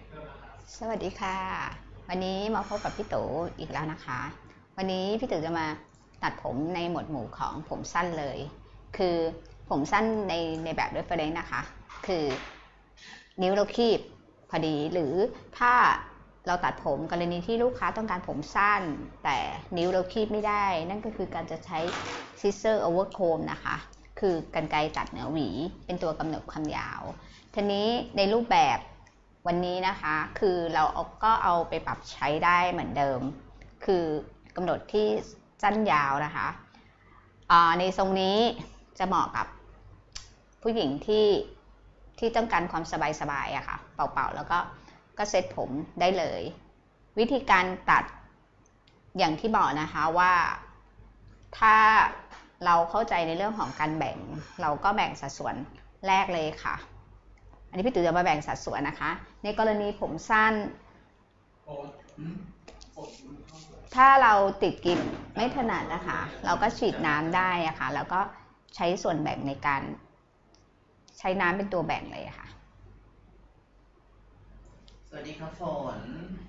สวัสดีค่ะวันนี้มาพบกับพี่ตู่อีกแล้วนะคะวันนี้พี่ตู่จะมาตัดผมในหมวดหมู่ของผมสั้นเลยคือผมสั้นในแบบ reference นะคะคือนิ้วเราคีบพอดีหรือถ้าเราตัดผมกรณีที่ลูกค้าต้องการผมสั้นแต่นิ้วเราคีบไม่ได้นั่นก็คือการจะใช้ scissor over comb นะคะคือกรรไกรตัดเหนือหวีเป็นตัวกำหนดความยาวทีนี้ในรูปแบบวันนี้นะคะคือเราก็เอาไปปรับใช้ได้เหมือนเดิมคือกำหนดที่สั้นยาวนะคะในทรงนี้จะเหมาะกับผู้หญิงที่ต้องการความสบายๆอะค่ะเป่าๆแล้วก็เซ็ตผมได้เลยวิธีการตัดอย่างที่บอกนะคะว่าถ้าเราเข้าใจในเรื่องของการแบ่งเราก็แบ่งสัดส่วนแรกเลยค่ะอันนี้พี่ตู่จะมาแบ่งสัดส่วนนะคะในกรณีผมสั้นถ้าเราติดกิ๊บไม่ถนัดนะคะเราก็ฉีดน้ำได้อะค่ะแล้วก็ใช้ส่วนแบ่งในการใช้น้ำเป็นตัวแบ่งเลยค่ะสวัสดีครับฝน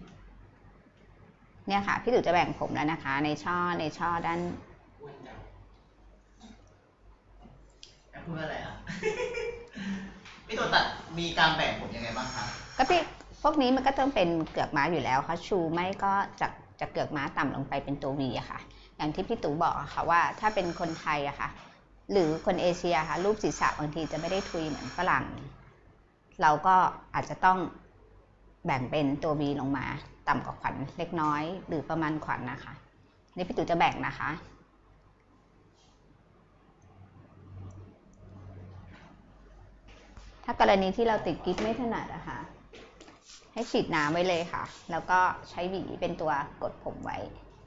เนี่ยค่ะพี่ตู่จะแบ่งผมแล้วนะคะในช่อด้านพูดอะไรอ่ะ พี่ตัวตัดมีการแบ่งผมยังไงบ้างคะก็พี่พวกนี้มันก็ต้องเป็นเกือกม้าอยู่แล้วค่ะชูไม่ก็จากเกือกม้าต่ำลงไปเป็นตัววีอะค่ะอย่างที่พี่ตู่บอกอะค่ะว่าถ้าเป็นคนไทยอะค่ะหรือคนเอเชียค่ะรูปศีรษะบางทีจะไม่ได้ทุยเหมือนฝรั่งเราก็อาจจะต้องแบ่งเป็นตัววีลงมาต่ำกว่าขวัญเล็กน้อยหรือประมาณขวัญนะคะนี่พี่ตู่จะแบ่งนะคะถ้ากรณีที่เราติดกิ๊บไม่ถนัดอะค่ะให้ฉีดน้ำไว้เลยค่ะแล้วก็ใช้หวีเป็นตัวกดผมไว้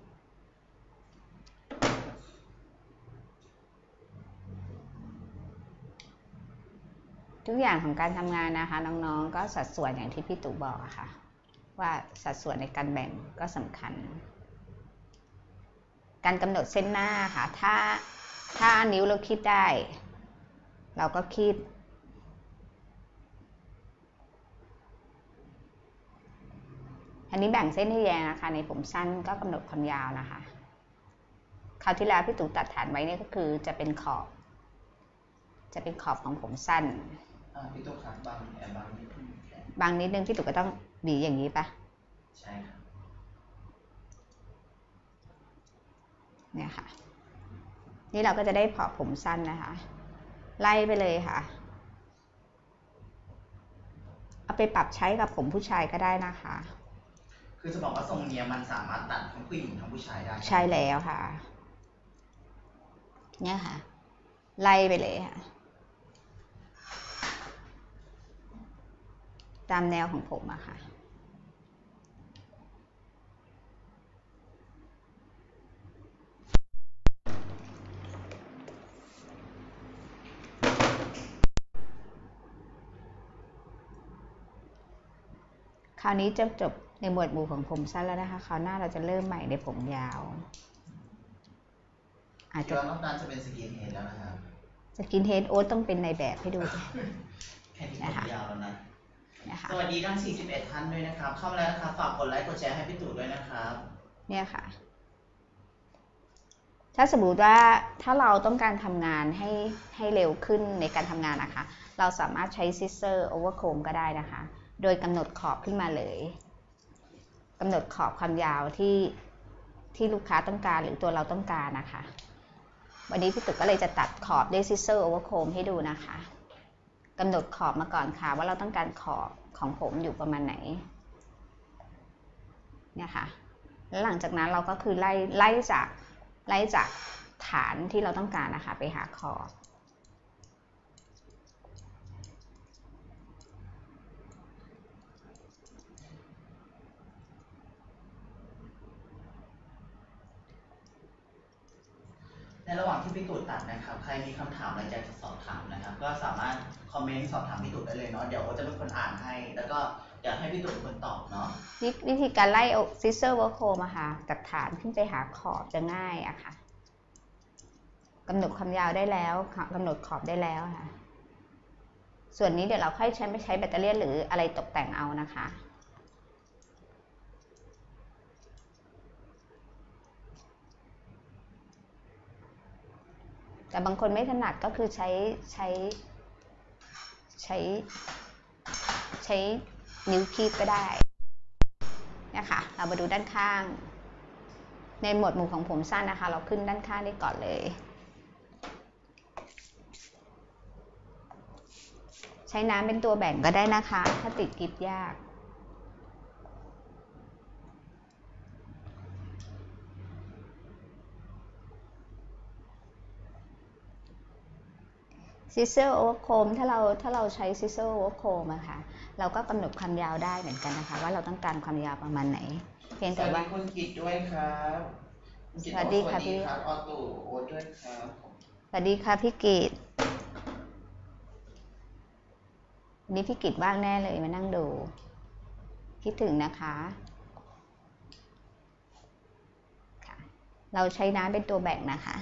ทุกอย่างของการทำงานนะคะน้องๆก็สัดส่วนอย่างที่พี่ตู่บอกอะค่ะว่าสัดส่วนในการแบ่งก็สำคัญการกำหนดเส้นหน้าค่ะถ้านิ้วเราคีบได้เราก็คีบอันนี้แบ่งเส้นให้แยงนะคะในผมสั้นก็กำหนดความยาวนะคะคราวที่แล้วพี่ตู่ตัดฐานไว้นี่ก็คือจะเป็นขอบของผมสั้นพี่ตุ๊กครับบางแอบบางนิดนึงบางนิดนึงพี่ตู่ก็ต้องหวีอย่างนี้ปะใช่ครับเนี่ยค่ะนี่เราก็จะได้ผมสั้นนะคะไล่ไปเลยค่ะเอาไปปรับใช้กับผมผู้ชายก็ได้นะคะคือจะบอกว่าทรงนี้มันสามารถตัดทั้งผู้หญิงทั้งผู้ชายได้ใช่แล้วค่ะเนี่ยค่ะไล่ไปเลยค่ะตามแนวของผมอะค่ะคราวนี้จะจบในหมวดหมู่ของผมสั้นแล้วนะคะคราวหน้าเราจะเริ่มใหม่ในผมยาวอาจจะนอกนั้นจะเป็นสกินเฮดแล้วนะครับสกินเฮดโอ๊ตต้องเป็นในแบบให้ดูแค่ที่ผมยาวแล้วนะสวัสดีทั้ง41ท่านด้วยนะครับเข้ามาแล้วนะครับฝากกดไลค์กดแชร์ให้พี่ตู่ด้วยนะครับเนี่ยค่ะถ้าสมมติว่าถ้าเราต้องการทำงานให้เร็วขึ้นในการทำงานนะคะเราสามารถใช้ scissor over comb ก็ได้นะคะโดยกำหนดขอบขึ้นมาเลยกำหนดขอบความยาวที่ลูกค้าต้องการหรือตัวเราต้องการนะคะวันนี้พี่ตึกก็เลยจะตัดขอบด้วย scissor over comb ให้ดูนะคะกำหนดขอบมาก่อนค่ะว่าเราต้องการขอบของผมอยู่ประมาณไหนเนี่ยค่ะแล้วหลังจากนั้นเราก็คือไล่จากฐานที่เราต้องการนะคะไปหาขอบในระหว่างที่พี่ตู่ตัดนะครับใครมีคำถามอะไรอยากจะสอบถามนะครับก็สามารถคอมเมนต์สอบถามพี่ตู่ได้เลยเนาะเดี๋ยวจะเป็นคนอ่านให้แล้วก็เดี๋ยวให้พี่ตู่เป็นคนตอบเนาะวิธีการไล่ scissor over comb อะค่ะจากฐานขึ้นไปหาขอบจะง่ายอะค่ะกำหนดความยาวได้แล้วกำหนดขอบได้แล้วค่ะส่วนนี้เดี๋ยวเราค่อยใช้แบตเตอรี่หรืออะไรตกแต่งเอานะคะแต่บางคนไม่ถนัดก็คือใช้นิ้วคีบก็ได้นะคะเรามาดูด้านข้างในหมวดหมู่ของผมสั้นนะคะเราขึ้นด้านข้างได้ก่อนเลยใช้น้ำเป็นตัวแบ่งก็ได้นะคะถ้าติดกริบยากซิเซอร์โอเวอร์โคมถ้าเราใช้ซิเซอร์โอเวอร์โคมอะค่ะเราก็กำหนดความยาวได้เหมือนกันนะคะว่าเราต้องการความยาวประมาณไหนเพียงแต่ว่าสวัสดีคุณกิตด้วยครับสวัสดีค่ะพี่ออโต้โอ๊ตด้วยครับสวัสดีค่ะพี่กิตวันนี้พี่กิตว่างแน่เลยมานั่งดูคิดถึงนะคะเราใช้น้ำเป็นตัวแบ่งนะคะ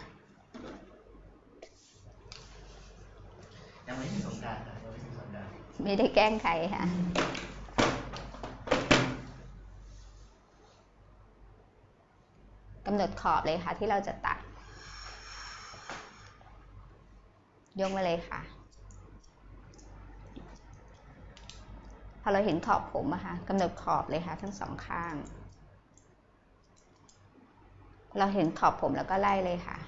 ยังไม่ถึงสงกรานต์ยังไม่ถึงสงกรานต์ไม่ได้แกล้งใครค่ะกำหนดขอบเลยค่ะที่เราจะตัดยกมาเลยค่ะพอเราเห็นขอบผมอะค่ะกำหนดขอบเลยค่ะทั้งสองข้างเราเห็นขอบผมแล้วก็ไล่เลยค่ะ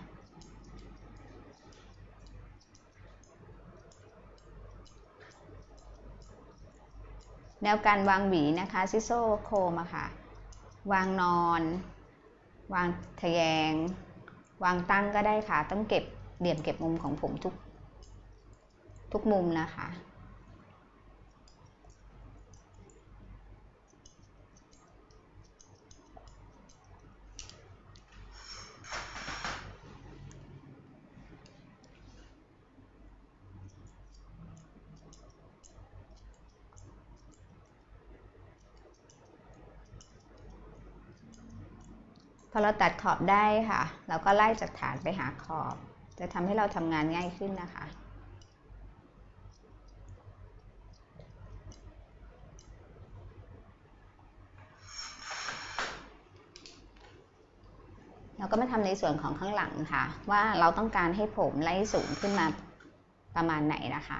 แนวการวางหวีนะคะซิโซโคมอะค่ะวางนอนวางทะแยงวางตั้งก็ได้ค่ะต้องเก็บเหลี่ยมเก็บมุมของผมทุกมุมนะคะพอเราตัดขอบได้ค่ะเราก็ไล่จากฐานไปหาขอบจะทำให้เราทำงานง่ายขึ้นนะคะเราก็มาทำในส่วนของข้างหลังค่ะว่าเราต้องการให้ผมไล่สูงขึ้นมาประมาณไหนนะคะ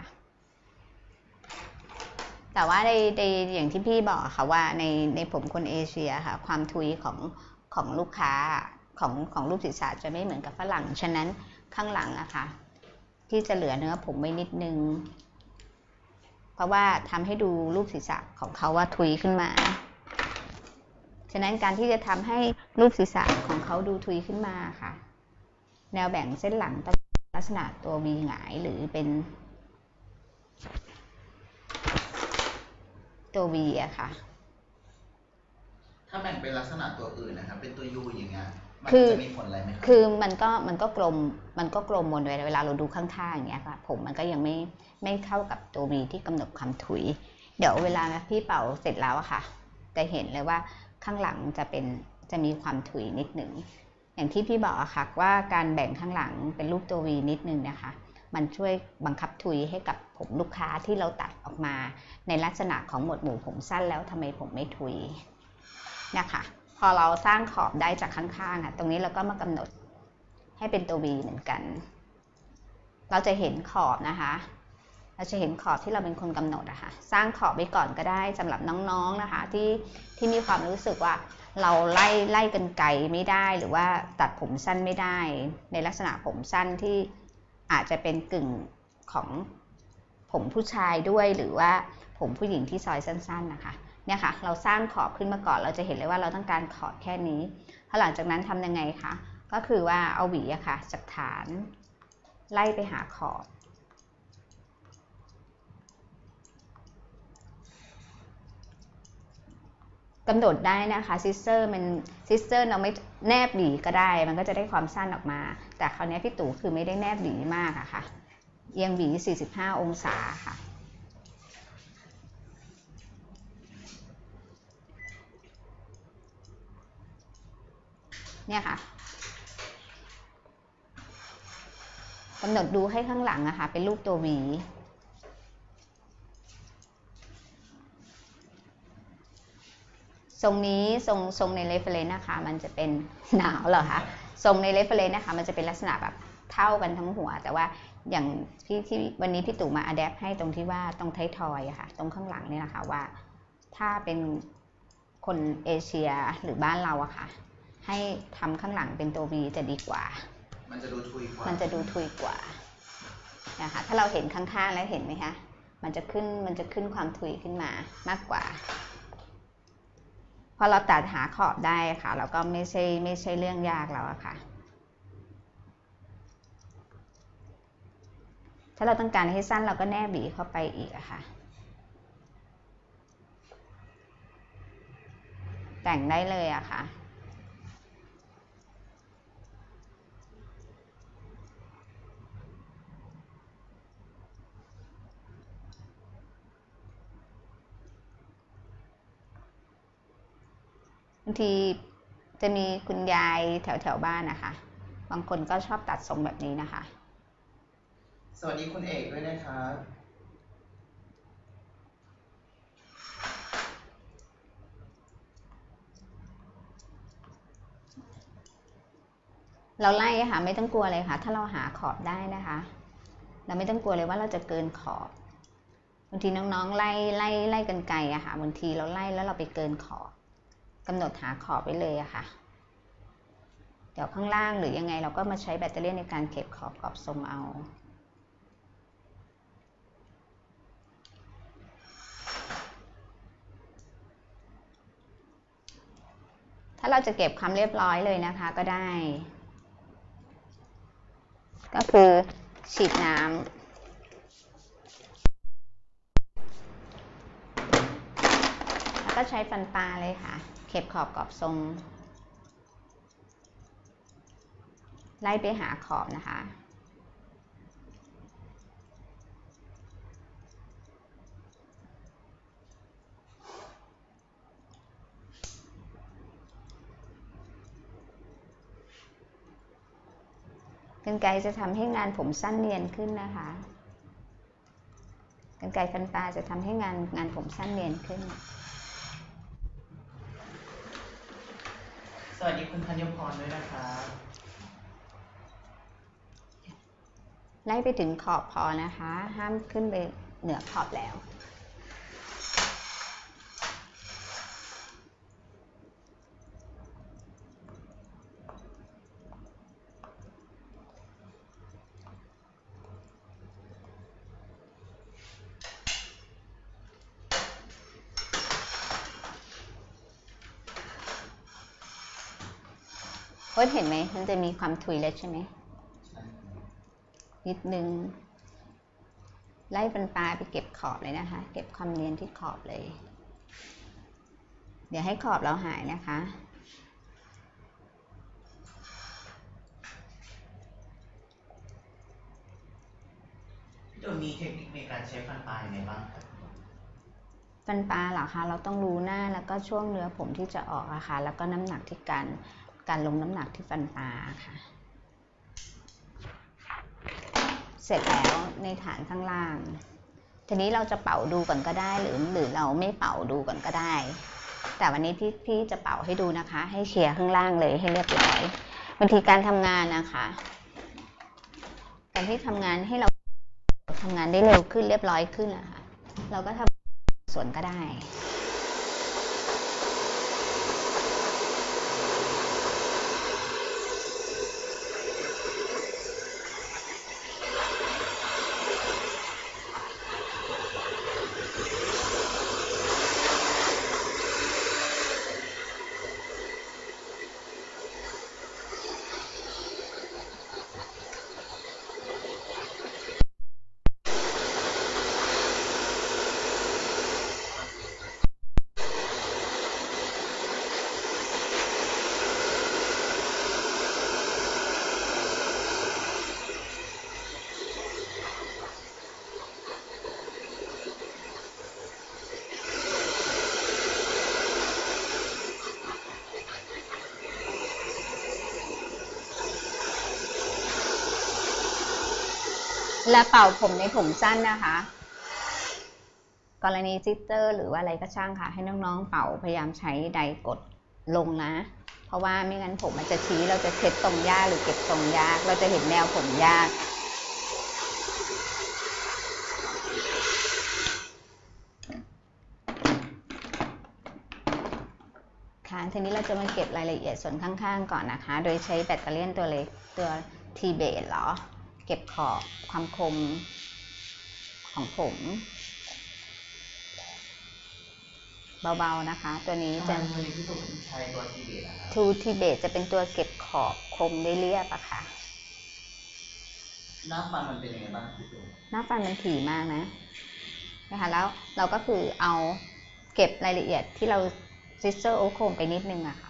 แต่ว่าในอย่างที่พี่บอกค่ะว่าในผมคนเอเชียค่ะความทุยของลูกค้าของรูปศีรษะจะไม่เหมือนกับฝรั่งฉะนั้นข้างหลังอะค่ะที่จะเหลือเนื้อผมไว้นิดนึงเพราะว่าทำให้ดูรูปศีรษะของเขาว่าทุยขึ้นมาฉะนั้นการที่จะทำให้รูปศีรษะของเขาดูทุยขึ้นมาค่ะแนวแบ่งเส้นหลังต้องลักษณะตัว V หงายหรือเป็นตัว V อะค่ะถ้าแบ่งเป็นลักษณะตัวอื่นนะครับเป็นตัว U อย่างเงี้ยมันจะมีผลอะไรไหมครับคือมันก็กลมหมดเลยเวลาเราดูข้างๆอย่างเงี้ยค่ะผมมันก็ยังไม่เข้ากับตัว V ที่กำหนดความถุยเดี๋ยวเวลาพี่เป่าเสร็จแล้วอะค่ะจะเห็นเลยว่าข้างหลังจะมีความถุยนิดหนึ่งอย่างที่พี่บอกอะค่ะว่าการแบ่งข้างหลังเป็นรูปตัว V นิดนึงนะคะมันช่วยบังคับถุยให้กับผมลูกค้าที่เราตัดออกมาในลักษณะของหมวดหมู่ผมสั้นแล้วทำไมผมไม่ถุยนะคะพอเราสร้างขอบได้จากข้างๆค่ะตรงนี้เราก็มากำหนดให้เป็นตัว V เหมือนกันเราจะเห็นขอบนะคะเราจะเห็นขอบที่เราเป็นคนกำหนดอะค่ะสร้างขอบไว้ก่อนก็ได้สำหรับน้องๆนะคะที่มีความรู้สึกว่าเราไล่กันไกลไม่ได้หรือว่าตัดผมสั้นไม่ได้ในลักษณะผมสั้นที่อาจจะเป็นกึ่งของผมผู้ชายด้วยหรือว่าผมผู้หญิงที่ซอยสั้นๆนะคะเนี่ยค่ะเราสร้างขอบขึ้นมาก่อนเราจะเห็นเลยว่าเราต้องการขอบแค่นี้พอหลังจากนั้นทำยังไงคะก็คือว่าเอาหวีอะค่ะจากฐานไล่ไปหาขอบกำหนดได้นะคะซิสเตอร์เราไม่แนบหวีก็ได้มันก็จะได้ความสั้นออกมาแต่คราวนี้พี่ตู่คือไม่ได้แนบหวีมากอะค่ะเอียงหวี45องศาค่ะเนี่ยค่ะกำหนดดูให้ข้างหลังอะค่ะเป็นรูปตัว V ทรงนี้ทรงในเรฟเฟรนซ์นะคะมันจะเป็นหนาวเหรอคะทรงในเรฟเฟรนซ์นะคะมันจะเป็นลักษณะแบบเท่ากันทั้งหัวแต่ว่าอย่างที่วันนี้พี่ตู่มาอะแดปให้ตรงที่ว่าตรงไททอยอะค่ะตรงข้างหลังนี่นะคะว่าถ้าเป็นคนเอเชียหรือบ้านเราอะค่ะให้ทำข้างหลังเป็นตัว V จะดีกว่ามันจะดูทุยกว่านะคะถ้าเราเห็นข้างๆแล้วเห็นไหมคะมันจะขึ้นความทุยขึ้นมามากกว่าพอเราตัดหาขอบได้ค่ะเราก็ไม่ใช่เรื่องยากแล้วอะค่ะถ้าเราต้องการให้สั้นเราก็แนบหวีเข้าไปอีกอะค่ะแต่งได้เลยอะค่ะบางทีจะมีคุณยายแถวบ้านนะคะบางคนก็ชอบตัดทรงแบบนี้นะคะสวัสดีคุณเอกด้วยนะครับเราไล่ค่ะไม่ต้องกลัวเลยค่ะถ้าเราหาขอบได้นะคะเราไม่ต้องกลัวเลยว่าเราจะเกินขอบบางทีน้องๆไล่กันไกลอะค่ะบางทีเราไล่แล้วเราไปเกินขอบกำหนดหาขอบไว้เลยอะค่ะเดี๋ยวข้างล่างหรือยังไงเราก็มาใช้แบตเตอรี่ในการเก็บขอบกรอบทรงเอาถ้าเราจะเก็บความเรียบร้อยเลยนะคะก็ได้ก็คือฉีดน้ำแล้วก็ใช้ฟันปลาเลยค่ะเก็บขอบกรอบทรงไล่ไปหาขอบนะคะกรรไกรจะทำให้งานผมสั้นเนียนขึ้นนะคะกรรไกรฟันปลาจะทำให้งานผมสั้นเนียนขึ้นสวัสดีคุณธัญพรด้วยนะครับไล่ไปถึงขอบพอนะคะห้ามขึ้นไปเหนือขอบแล้วเห็นไหมมันจะมีความทุยเล็กใช่ไหมนิดนึงไล่ฟันปลาไปเก็บขอบเลยนะคะเก็บความเนียนที่ขอบเลยเดี๋ยวให้ขอบเราหายนะคะพี่โดมีเทคนิคในการใช้ฟันปลาอย่างไรบ้างครับฟันปลาเหรอคะเราต้องรู้หน้าแล้วก็ช่วงเนื้อผมที่จะออกอะค่ะแล้วก็น้ำหนักที่การลงน้ำหนักที่ฟันปลาค่ะเสร็จแล้วในฐานข้างล่างทีนี้เราจะเป่าดูก่อนก็ได้หรือเราไม่เป่าดูก่อนก็ได้แต่วันนี้พี่จะเป่าให้ดูนะคะให้เคลียร์ข้างล่างเลยให้เรียบร้อยบางทีการทำงานนะคะการที่ทำงานให้เราทำงานได้เร็วขึ้นเรียบร้อยขึ้นนะคะเราก็ทำส่วนก็ได้และเป่าผมในผมสั้นนะคะกรณีซิสเตอร์หรือว่าอะไรก็ช่างค่ะให้น้องๆเป่าพยายามใช้ไดกดลงนะ เพราะว่าไม่งั้นผมมันจะชี้เราจะเซ็ตตรงยากหรือเก็บตรงยากเราจะเห็นแนวผมยากค่ะทีนี้เราจะมาเก็บรายละเอียดส่วนข้างๆก่อนนะคะโดยใช้แบตเตอรี่ตัวเล็กตัว T-Base เหรอเก็บขอบความคมของผมเบาๆนะคะตัวนี้จะใช้ตัว T-Base นะครับ T-Base จะเป็นตัวเก็บขอบคมได้เรียบอะค่ะหน้าฟันมันเป็นยังไงบ้างพี่ตู่หน้าฟันมันถี่มากนะคะแล้วเราก็คือเอาเก็บรายละเอียดที่เราซิสเตอร์โอโคมไปนิดนึงอะค่ะ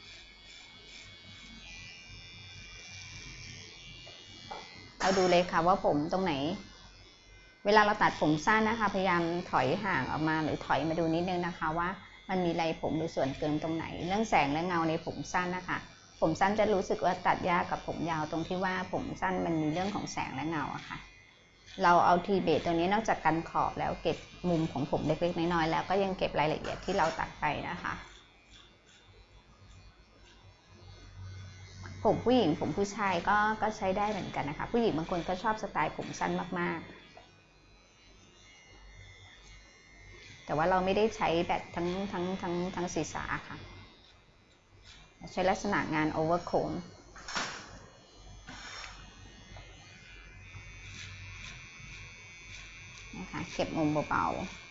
เราดูเลยค่ะว่าผมตรงไหนเวลาเราตัดผมสั้นนะคะพยายามถอยห่างออกมาหรือถอยมาดูนิดนึงนะคะว่ามันมีไรผมหรือส่วนเกินตรงไหนเรื่องแสงและเงาในผมสั้นนะคะผมสั้นจะรู้สึกว่าตัดยากกับผมยาวตรงที่ว่าผมสั้นมันมีเรื่องของแสงและเงาอะค่ะเราเอาทีเบสตัวนี้นอกจากกันขอบแล้วเก็บมุมของผมเล็กๆน้อยๆแล้วก็ยังเก็บรายละเอียดที่เราตัดไปนะคะผมผู้หญิงผมผู้ชายก็ใช้ได้เหมือนกันนะคะผู้หญิงบางคนก็ชอบสไตล์ผมสั้นมากๆแต่ว่าเราไม่ได้ใช้แบบทั้งศีรษะค่ะใช้ลักษณะงานโอเวอร์โคมนะคะเก็บมุมเบา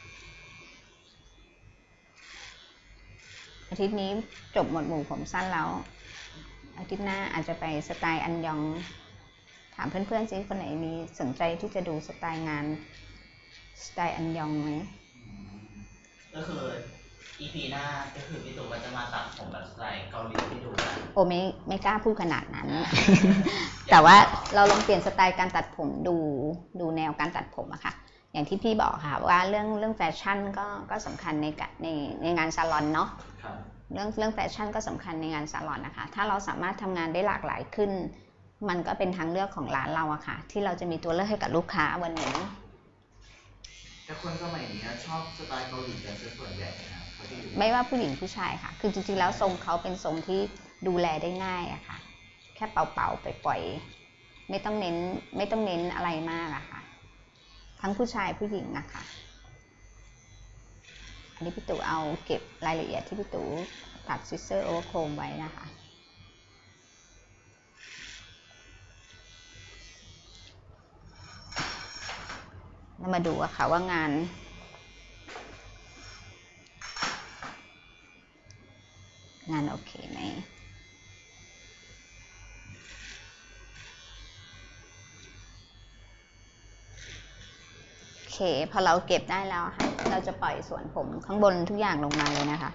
ๆอาทิตย์นี้จบหมดหมู่ผมสั้นแล้วอาทิตย์หน้าอาจจะไปสไตล์อันยองถามเพื่อนๆซิคนไหนมีสนใจที่จะดูสไตล์งานสไตล์อันยองไหมก็คือ EP หน้าก็คือพี่ตู่ก็จะมาตัดผมแบบสไตล์เกาหลีให้ดูนะโอ้ไม่กล้าพูดขนาดนั้น แต่ว่าเราลองเปลี่ยนสไตล์การตัดผมดูแนวการตัดผมอะค่ะอย่างที่พี่บอกค่ะว่าเรื่องแฟชั่นก็สำคัญในงานซาลอนเนาะเรื่องแฟชั่นก็สำคัญในงานซาลอนนะคะถ้าเราสามารถทำงานได้หลากหลายขึ้นมันก็เป็นทางเลือกของร้านเราอะค่ะที่เราจะมีตัวเลือกให้กับลูกค้าวันนี้แต่คนสมัยนี้ชอบสไตล์เกาหลีกันส่วนใหญ่นะไม่ว่าผู้หญิงผู้ชายค่ะคือจริงๆแล้วทรงเขาเป็นทรงที่ดูแลได้ง่ายอะค่ะแค่เป่าๆไปปล่อยไม่ต้องเน้นอะไรมากอะค่ะทั้งผู้ชายผู้หญิงนะคะอันนี้พี่ตู่เอาเก็บรายละเอียดที่พี่ตู่ตัดซิสเตอร์โอเวอร์โคมไว้นะคะแล้วมาดูอะค่ะว่างานโอเคไหมโอเคพอเราเก็บได้แล้วค่ะเราจะปล่อยส่วนผมข้างบนทุกอย่างลงมาเลยนะคะ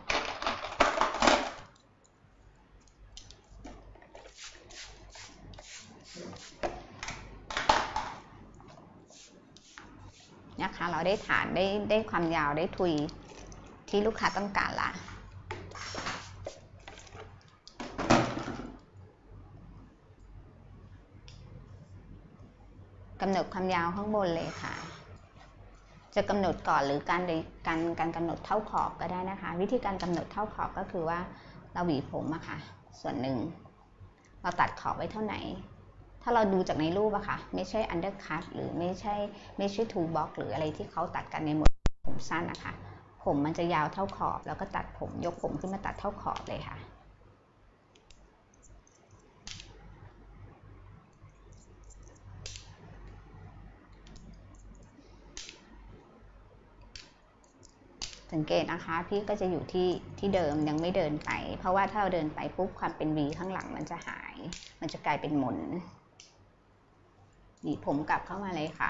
นะคะเราได้ฐานได้ความยาวได้ทุยที่ลูกค้าต้องการละกำหนดความยาวข้างบนเลยค่ะจะกำหนดก่อนหรือการกำหนดเท่าขอบก็ได้นะคะวิธีการกำหนดเท่าขอบก็คือว่าเราหวีผมอะค่ะส่วนหนึ่งเราตัดขอบไว้เท่าไหร่ถ้าเราดูจากในรูปอะค่ะไม่ใช่อันเดอร์คัทหรือไม่ใช่ทูบ็อกหรืออะไรที่เขาตัดกันในหมวดผมสั้นนะคะผมมันจะยาวเท่าขอบแล้วก็ตัดผมยกผมขึ้นมาตัดเท่าขอบเลยค่ะสังเกตนะคะพี่ก็จะอยู่ที่เดิมยังไม่เดินไปเพราะว่าถ้าเราเดินไปปุ๊บความเป็น V ข้างหลังมันจะหายมันจะกลายเป็นหมุนหวีผมกลับเข้ามาเลยค่ะ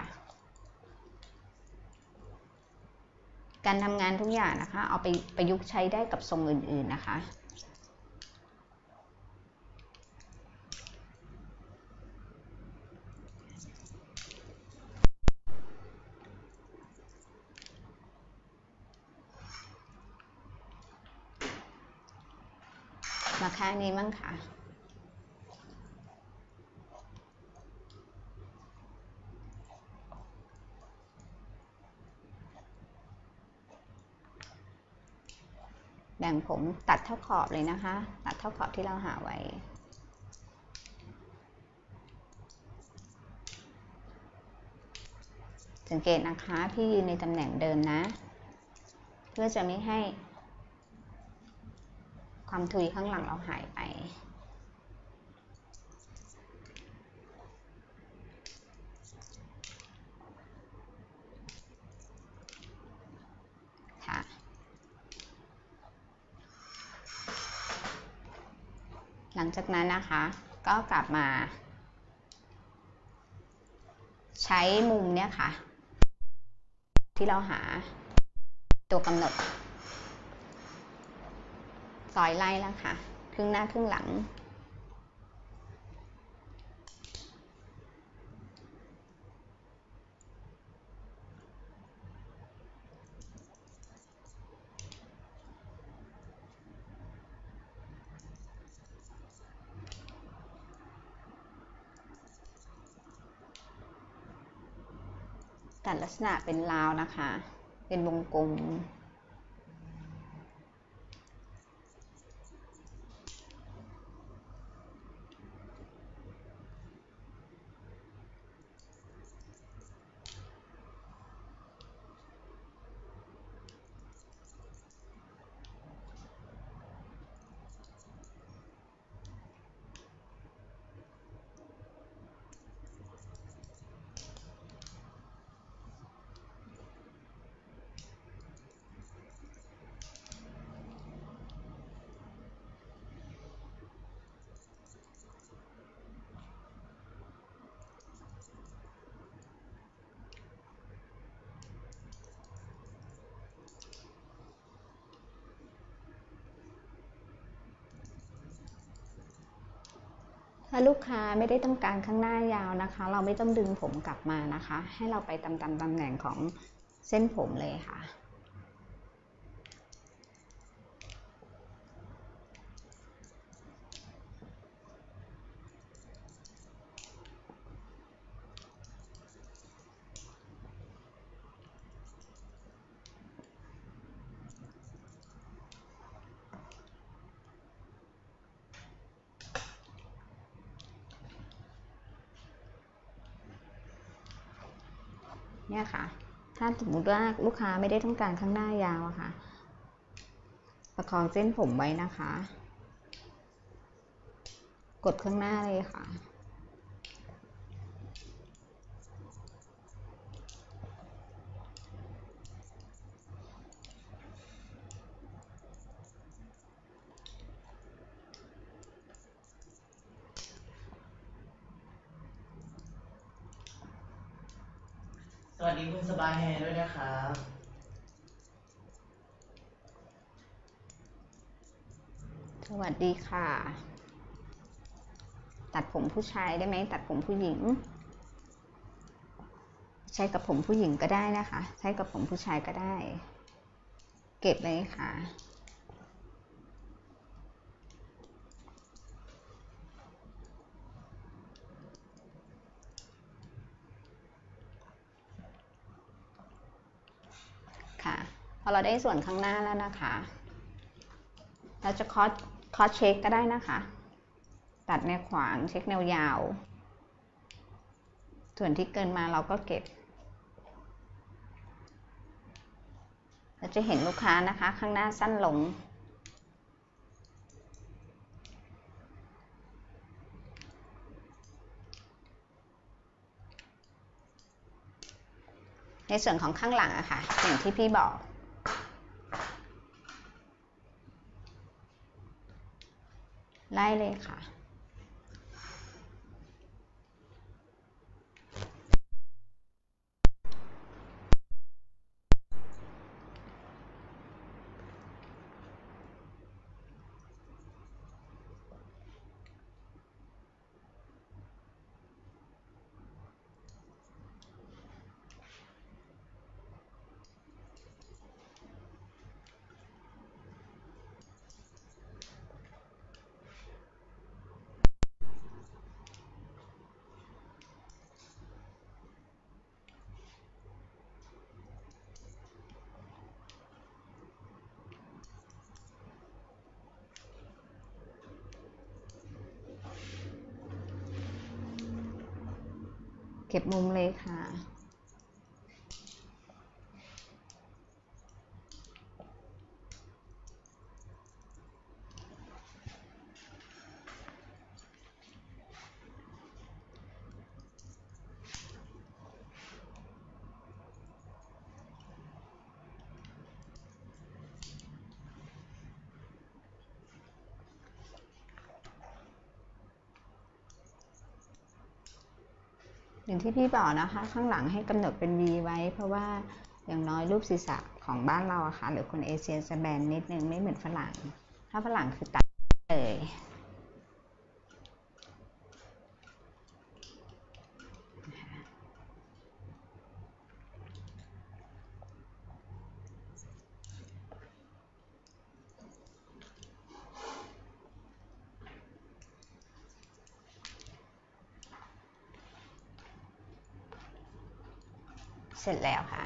การทำงานทุกอย่างนะคะเอาไปประยุกต์ใช้ได้กับทรงอื่นๆนะคะมาข้างนี้มั่งค่ะแบ่งผมตัดเท่าขอบเลยนะคะตัดเท่าขอบที่เราหาไว้สังเกตนะคะพี่ยืนในตำแหน่งเดิมนะเพื่อจะไม่ให้ความทุยข้างหลังเราหายไปค่ะหลังจากนั้นนะคะก็กลับมาใช้มุมเนี่ยค่ะที่เราหาตัวกำหนดซอยไล่แล้วค่ะครึ่งหน้าครึ่งหลังตัดลักษณะเป็นราวนะคะเป็นวงกลมถ้าลูกค้าไม่ได้ต้องการข้างหน้ายาวนะคะเราไม่ต้องดึงผมกลับมานะคะให้เราไปตามตำแหน่งของเส้นผมเลยค่ะเนี่ยค่ะถ้าสมมติว่าลูกค้าไม่ได้ต้องการข้างหน้ายาวอะค่ะประคองเส้นผมไว้นะคะกดข้างหน้าเลยค่ะสวัสดีคุณสบายแฮร์ด้วยนะครับสวัสดีค่ะตัดผมผู้ชายได้ไหมตัดผมผู้หญิงใช้กับผมผู้หญิงก็ได้นะคะใช้กับผมผู้ชายก็ได้เก็บเลยค่ะค่ะพอเราได้ส่วนข้างหน้าแล้วนะคะเราจะคอสเช็คก็ได้นะคะตัดแนวขวางเช็คแนวยาวส่วนที่เกินมาเราก็เก็บเราจะเห็นลูกค้านะคะข้างหน้าสั้นลงในส่วนของข้างหลังอะค่ะอย่างที่พี่บอกไล่เลยค่ะเก็บมุมเลยค่ะอย่างที่พี่บอกนะคะข้างหลังให้กำหนดเป็น V ไว้เพราะว่าอย่างน้อยรูปศีรษะของบ้านเราอะค่ะหรือคนเอเชียจะแบนนิดนึงไม่เหมือนฝรั่งถ้าฝรั่งคือตัดเลยเสร็จแล้วค่ะ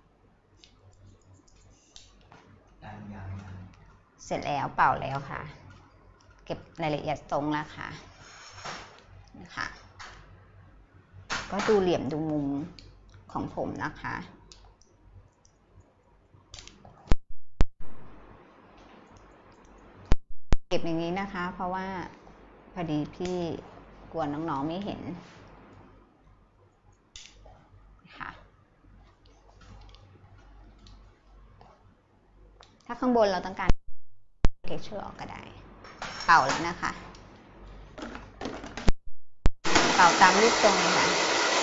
เสร็จแล้วเป่าแล้วค่ะเก็บรายละเอียดตรงแล้วค่ะนะคะก็ดูเหลี่ยมดูมุมของผมนะคะเก็บอย่างนี้นะคะเพราะว่าพอดีพี่กลัวน้องๆไม่เห็นค่ะถ้าข้างบนเราต้องการเท็กเจอร์ออกก็ได้เป่าแล้วนะคะเป่าตามรูปทรงเลยค่ะ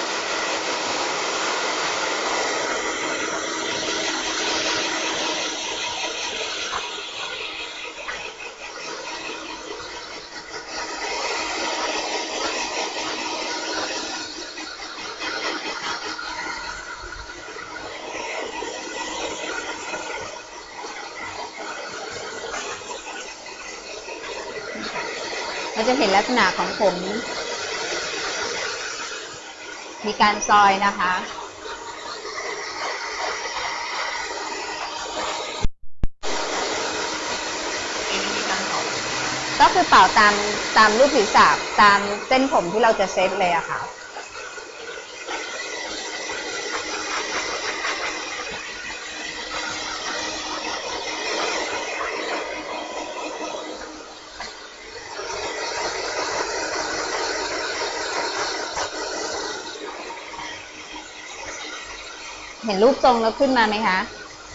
เราจะเห็นลักษณะของผมมีการซอยนะคะก็คือเป่าตามรูปศีรษะตามเส้นผมที่เราจะเซตเลยอะค่ะเห็นรูปทรงแล้วขึ้นมาไหมคะ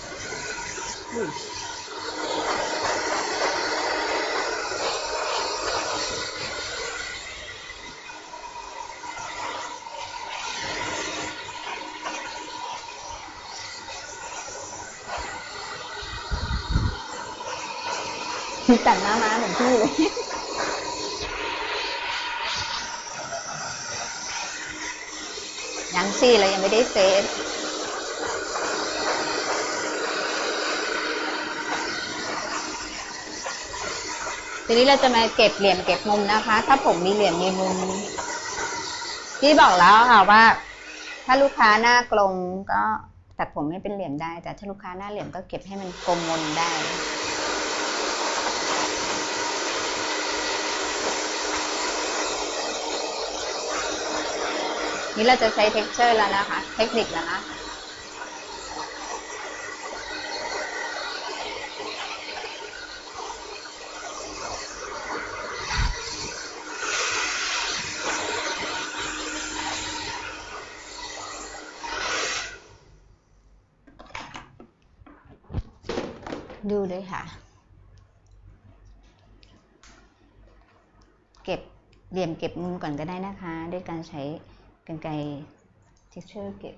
แต่งหน้าม้าเหมือนพี่เลยยังสิเรายังไม่ได้เซตทีนี้เราจะมาเก็บเหลี่ยมเก็บมุมนะคะถ้าผมมีเหลี่ยมมีมุมพี่บอกแล้วค่ะว่าถ้าลูกค้าหน้ากลมก็ตัดผมให้เป็นเหลี่ยมได้แต่ถ้าลูกค้าหน้าเหลี่ยมก็เก็บให้มันกลมมนได้นี่เราจะใช้ texture แล้วนะคะเทคนิคแล้วนะดูด้วยค่ะเก็บเหลี่ยมเก็บมุมก่อนก็ได้นะคะด้วยการใช้กรรไกร texture เก็บ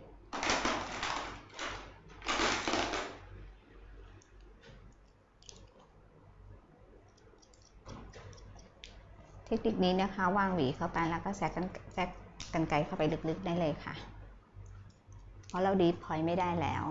เทคนิคนี้นะคะวางหวีเข้าไปแล้วก็แทรกกรรไกรเข้าไปลึกๆได้เลยค่ะเพราะเราดีพอยไม่ได้แล้ว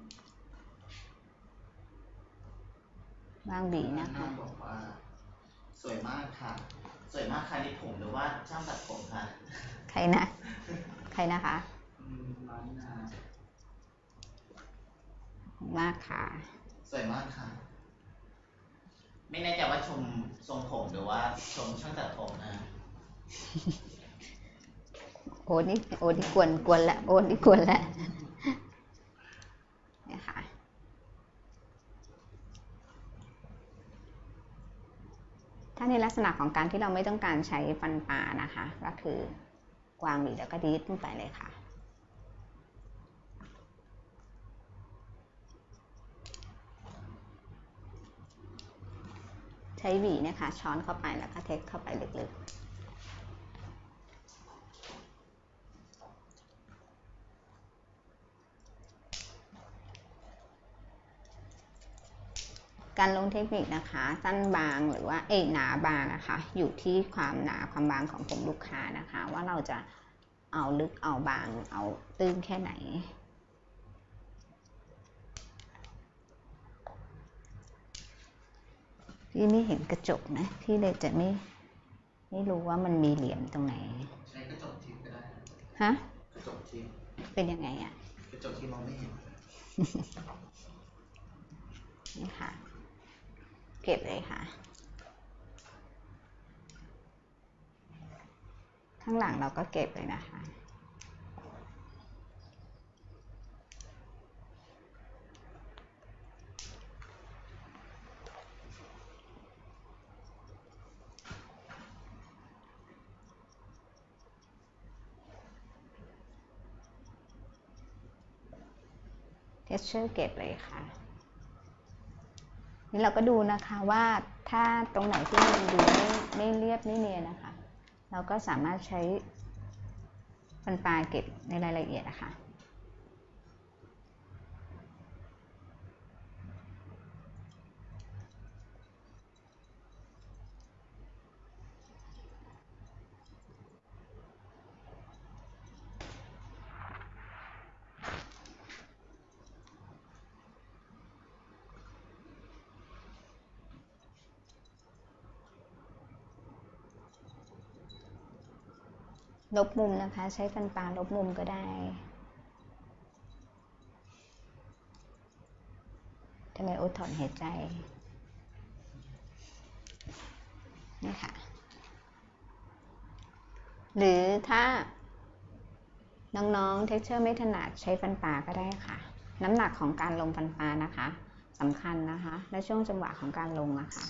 วางหวีนะคะสวยมากค่ะ สวยมากค่ะนี่ผมหรือว่าช่างตัดผมค่ะใครนะ ใครนะคะน้อยนามากค่ะสวยมากค่ะ ไม่แน่ใจว่าชมทรงผมหรือว่าชมช่างตัดผมนะโอ้นี่กวนละโอ้นี่กวนละเนี่ยค่ะถ้าในลักษณะของการที่เราไม่ต้องการใช้ฟันปลานะคะ ก็คือวางหวีแล้วก็ดีดขึ้นไปเลยค่ะ ใช้หวีนะคะช้อนเข้าไปแล้วก็เทคเข้าไปลึกๆการลงเทคนิคนะคะสั้นบางหรือว่าหนาบางนะคะอยู่ที่ความหนาความบางของผมลูกค้านะคะ ว่าเราจะเอาลึกเอาบางเอาตื้นแค่ไหนพี่ไม่เห็นกระจกนะพี่เลยจะไม่รู้ว่ามันมีเหลี่ยมตรงไหนใช้กระจกทิพย์ก็ได้ฮะกระจกทิพย์เป็นยังไงอะกระจกที่มองไม่เห็นนี่ค่ะ เก็บเลยค่ะ ข้างหลังเราก็เก็บเลยนะคะ texture เก็บเลยค่ะ นี่เราก็ดูนะคะว่าถ้าตรงไหนที่มันดูไม่เรียบไม่เนียนนะคะ เราก็สามารถใช้ฟันปลายเก็บในรายละเอียดนะคะลบมุมนะคะใช้ฟันปลาลบมุมก็ได้ทำไมโอ๊ตถอนหายใจนี่ค่ะหรือถ้าน้องๆ texture ไม่ถนัดใช้ฟันปลาก็ได้ค่ะน้ำหนักของการลงฟันปลานะคะสำคัญนะคะและช่วงจังหวะของการลงนะคะ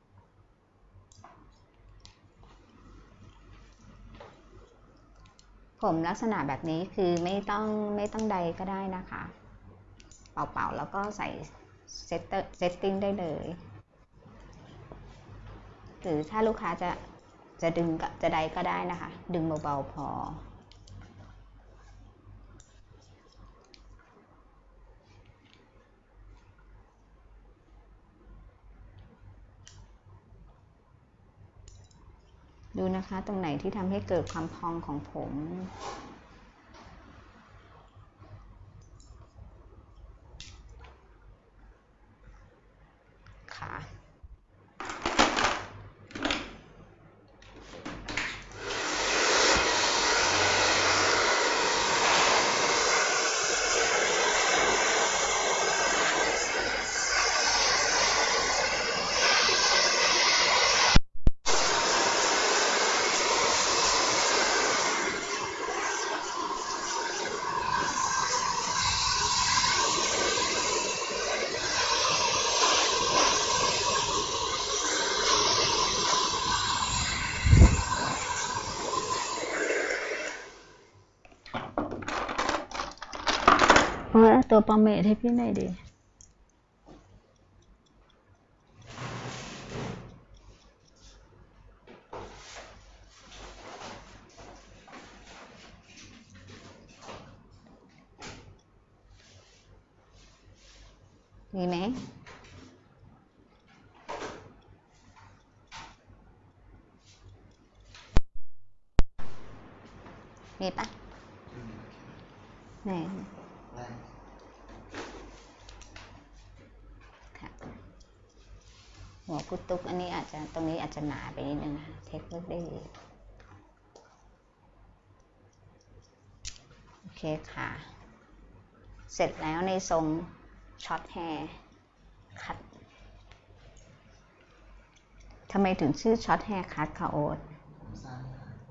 ผมลักษณะแบบนี้คือไม่ต้องใดก็ได้นะคะเป่าๆแล้วก็ใส่เซตติ้งได้เลยหรือถ้าลูกค้าจะดึงจะใดก็ได้นะคะดึงเบาๆพอดูนะคะตรงไหนที่ทำให้เกิดความพองของผมค่ะตัวปอมเมทให้พี่หน่อยดิมีไหมมีปะไหนค่ะหัวพุตุกอันนี้อาจจะตรงนี้อาจจะหนาไปนิดนึงนะเทคนิคได้ดีโอเคค่ะเสร็จแล้วในทรงช็อตแฮร์คัททำไมถึงชื่อช็อตแฮร์คัทคะโอ๊ตผมสั้น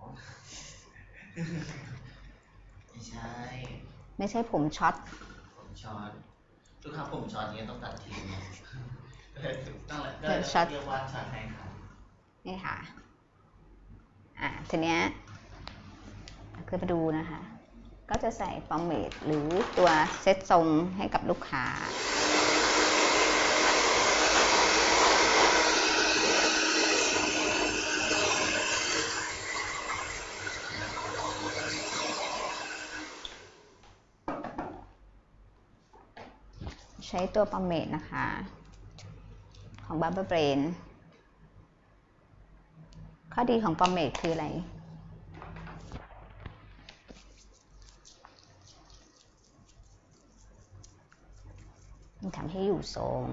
ไม่ใช่ไม่ใช่ผมช็อตผมช็อตทุกครั้งผมช็อตนี้ต้องตัดทิ้งต้องเลยก็เรียกว่าช็อตให้ครับนี่ค่ะทีเนี้ยคือมาดูนะคะก็จะใส่ฟอร์เมตหรือตัวเซตทรงให้กับลูกค้าใช้ตัวฟอร์เมตนะคะของ Barber Brain ข้อดีของฟอร์เมตคืออะไรมันทำให้อยู่ทรง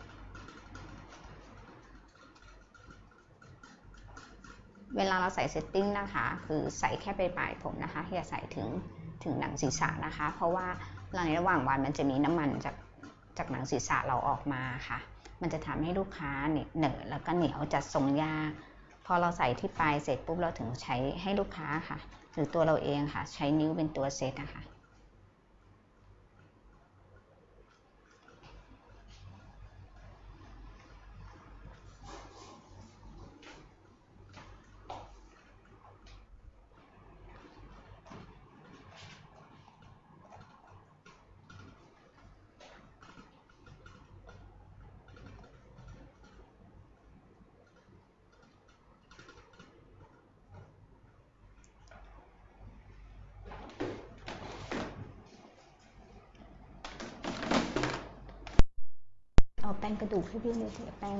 เวลาเราใส่เซตติ้งนะคะคือใส่แค่ปลายผมนะคะอย่าใส่ถึงหนังศีรษะนะคะเพราะว่าในระหว่างวันมันจะมีน้ำมันจากหนังศีรษะเราออกมาค่ะมันจะทำให้ลูกค้าเหนอะแล้วก็เหนียวจัดทรงยากพอเราใส่ที่ปลายเสร็จปุ๊บเราถึงใช้ให้ลูกค้าค่ะหรือตัวเราเองค่ะใช้นิ้วเป็นตัวเซตนะคะเอาแป้งกระดูกให้พี่เลยเถอะแป้ง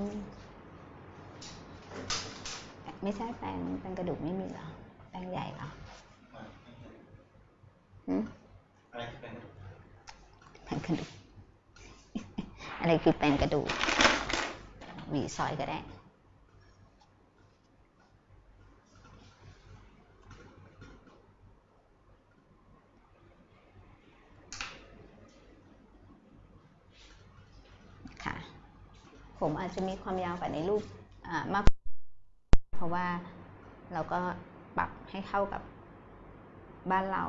ไม่ใช่แป้งกระดูกไม่มีเหรอแป้งใหญ่เหรออะไรคือแป้งกระดูกแป้งกระดูกอะไรคือแป้งกระดูกหวีซอยก็ได้ผมอาจจะมีความยาวกว่าในรูปมากเพราะว่าเราก็ปรับให้เข้ากับบ้านเรา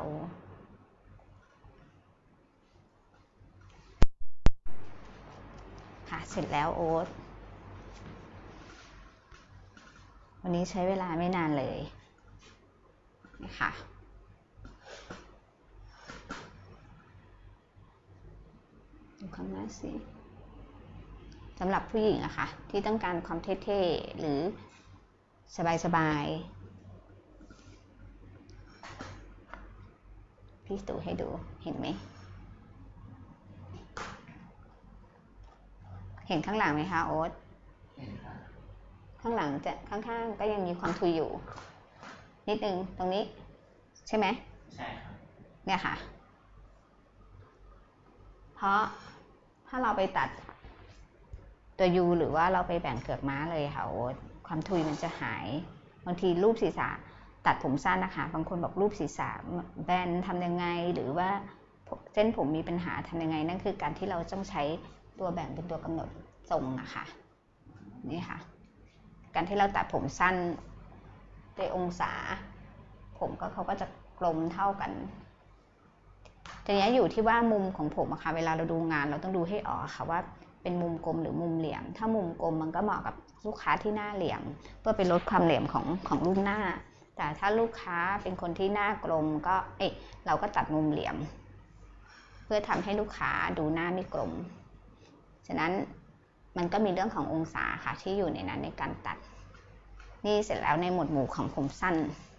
ค่ะเสร็จแล้วโอ๊ตวันนี้ใช้เวลาไม่นานเลยนะคะดูข้างหน้าสิสำหรับผู้หญิงอะค่ะที่ต้องการความเท่ๆหรือสบายๆพี่ตู่ให้ดูเห็นไหมเห็นข้างหลังไหมคะโอ๊ตเห็นค่ะข้างหลังจะข้างๆก็ยังมีความทุยอยู่นิดนึงตรงนี้ใช่ไหมใช่ครับเนี่ยค่ะเพราะถ้าเราไปตัดตัวยูหรือว่าเราไปแบ่งเกือกม้าเลยค่ะโอ๊ตความทุยมันจะหายบางทีรูปศีรษะตัดผมสั้นนะคะบางคนบอกรูปศีรษะแบนทำยังไงหรือว่าเส้นผมมีปัญหาทำยังไงนั่นคือการที่เราต้องใช้ตัวแบ่งเป็นตัวกำหนดทรงนะคะนี่ค่ะการที่เราตัดผมสั้นในองศาผมก็เขาก็จะกลมเท่ากันทีนี้อยู่ที่ว่ามุมของผมอะค่ะเวลาเราดูงานเราต้องดูให้ออกค่ะว่าเป็นมุมกลมหรือมุมเหลี่ยมถ้ามุมกลมมันก็เหมาะกับลูกค้าที่หน้าเหลี่ยมเพื่อไปลดความเหลี่ยมของรูปหน้าแต่ถ้าลูกค้าเป็นคนที่หน้ากลมก็เราก็ตัดมุมเหลี่ยมเพื่อทำให้ลูกค้าดูหน้าไม่กลมฉะนั้นมันก็มีเรื่องขององศาค่ะที่อยู่ในนั้นในการตัดนี่เสร็จแล้วในหมวดหมู่ของผมสั้น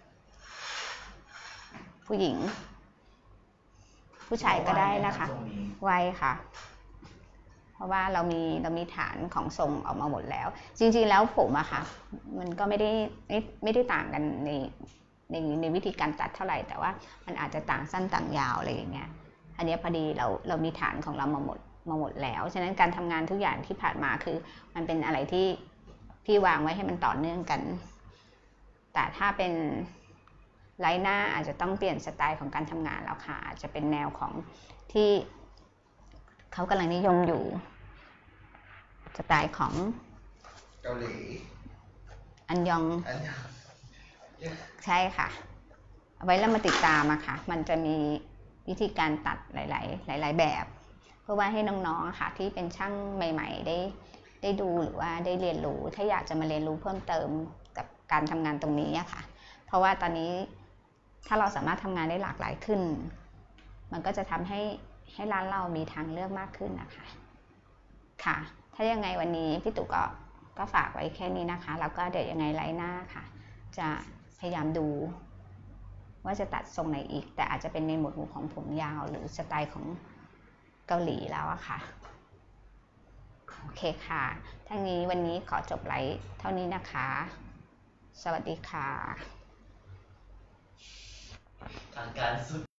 ผู้หญิงผู้ชายก็ได้นะคะไวค่ะเพราะว่าเรามีฐานของทรงออกมาหมดแล้วจริงๆแล้วผมอะค่ะมันก็ไม่ได้ต่างกันในวิธีการตัดเท่าไหร่แต่ว่ามันอาจจะต่างสั้นต่างยาวอะไรอย่างเงี้ยอันนี้พอดีเรามีฐานของเรามาหมดแล้วฉะนั้นการทำงานทุกอย่างที่ผ่านมาคือมันเป็นอะไรที่พี่วางไว้ให้มันต่อเนื่องกัน แต่ถ้าเป็นไลน์หน้าอาจจะต้องเปลี่ยนสไตล์ของการทำงานแล้วค่ะอาจจะเป็นแนวของที่เขากำลังนิยมอยู่สไตล์ของเกาหลีอันยองอันยองใช่ค่ะเอาไว้แล้วมาติดตามอะค่ะมันจะมีวิธีการตัดหลายๆแบบ เพื่อว่าให้น้องๆค่ะที่เป็นช่างใหม่ๆได้ดูหรือว่าได้เรียนรู้ถ้าอยากจะมาเรียนรู้เพิ่มเติมกับการทำงานตรงนี้อะค่ะเพราะว่าตอนนี้ถ้าเราสามารถทำงานได้หลากหลายขึ้นมันก็จะทำให้ร้านเรามีทางเลือกมากขึ้นนะคะค่ะถ้ายังไงวันนี้พี่ตู่ก็ฝากไว้แค่นี้นะคะแล้วก็เดี๋ยวยังไงไลน์หน้าค่ะจะพยายามดูว่าจะตัดทรงไหนอีกแต่อาจจะเป็นในหมวดหมู่ของผมยาวหรือสไตล์ของเกาหลีแล้วอะค่ะโอเคค่ะทั้งนี้วันนี้ขอจบไลฟ์เท่านี้นะคะสวัสดีค่ะทางการสุด